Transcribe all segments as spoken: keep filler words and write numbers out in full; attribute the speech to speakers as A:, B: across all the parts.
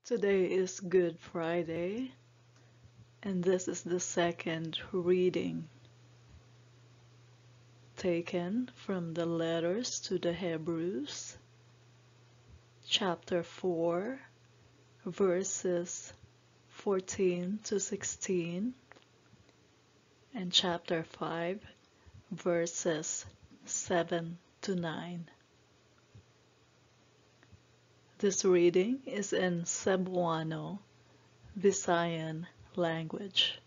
A: Today is Good Friday, and this is the second reading taken from the letters to the Hebrews, chapter four, verses fourteen to sixteen, and chapter five, verses seven to nine. This reading is in Cebuano, Visayan language.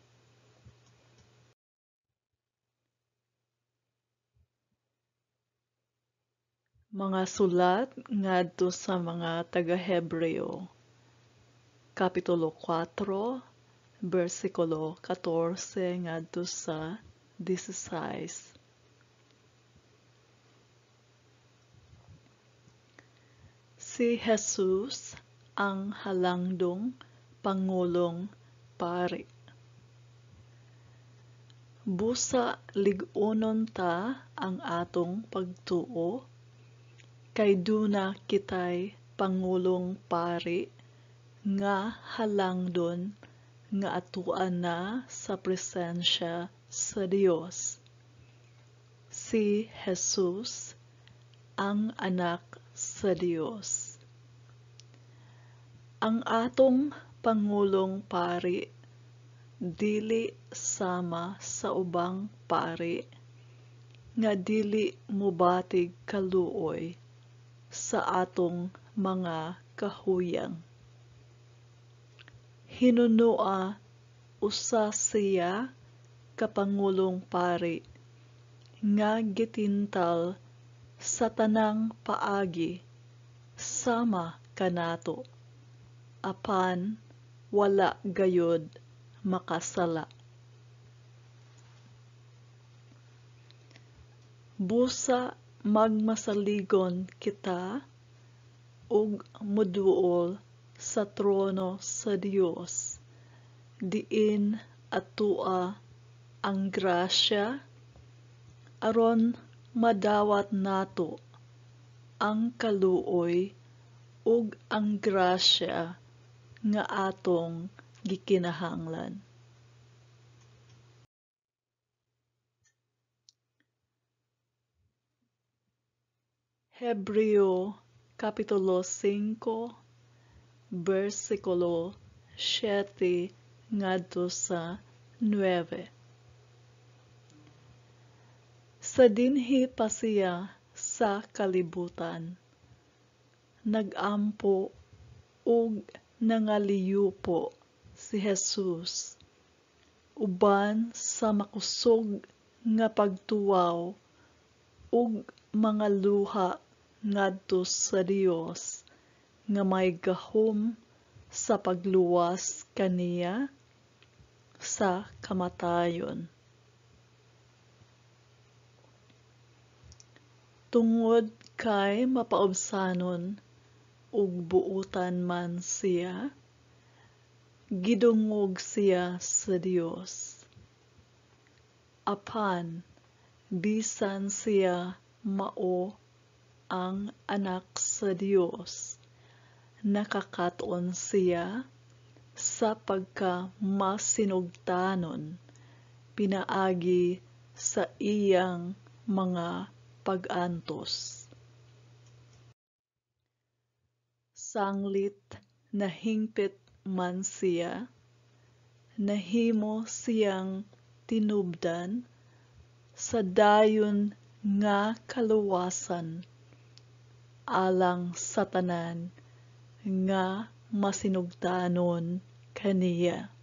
A: Mga sulat ngadto sa mga taga-Hebreo, Kapitulo four, versikulo fourteen ngadto sa sixteen. Si Jesus ang halangdong Pangulong Pari. Busa lig-unon ta ang atong pagtuo, kay duna kitay Pangulong Pari nga halangdon nga atuan na sa presensya sa Dios. Si Jesus ang anak sa Dios. Ang atong Pangulong Pari dili sama sa ubang pari nga dili mobatig kaluoy sa atong mga kahuyang. Hinunua usa siya ka Pangulong Pari nga gitintal sa tanang paagi sama kanato, apan wala gayod makasala. Busa magmasaligon kita ug moduol sa trono sa Dios, diin atua ang grasya aron madawat nato ang kaluoy ug ang grasya nga atong gikinahanglan. Hebreo Kapitulo five, versikulo seven ngadto sa nine. Sa dinhi pa siya sa kalibutan, nagampo ug nangaliyupo si Jesus, uban sa makusog nga pagtuwaw ug mga luha ngadto sa Dios nga may gahom sa pagluwas kaniya sa kamatayon. Tungod kay mapaubsanon ug buutan man siya, gidungog siya sa Dios. Apan bisan siya mao ang anak sa Dios, nakakaton siya sa pagka-masinugtanon pinaagi sa iyang mga pag-antos. Sanglit nahingpit man siya, nahimo siyang tinubdan sa dayon nga kaluwasan alang sa tanan nga masinugtanon kaniya.